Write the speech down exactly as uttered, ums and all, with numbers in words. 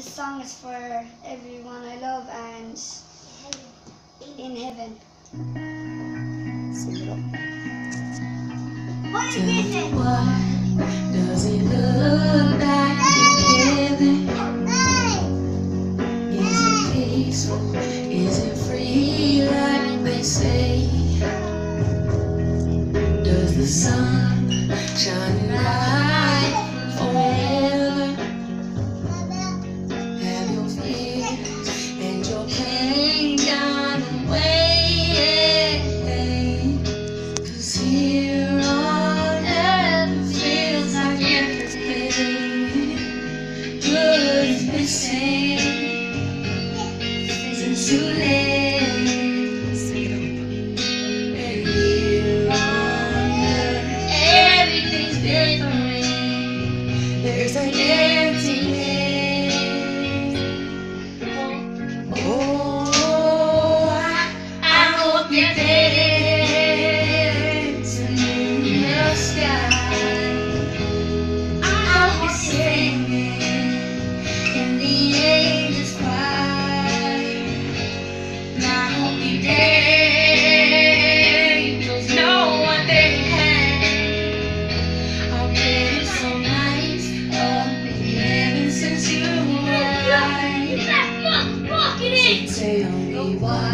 this song is for everyone I love and in heaven. Sing it up. What is it? What does it look like in heaven? Is it peaceful? Is it free like they say? Does the sun shine bright forever? Have your fears and your pain gone away? 'Cause here on earth feels like everything good is missing. Since you left, and here on earth everything's different. There's an emptiness. Oh, I, I hope you're dancing in the sky. I hope you're singing and the angels cry. And I hope the angels know what they have. I've been so nice up in heaven since you arrived. So tell me why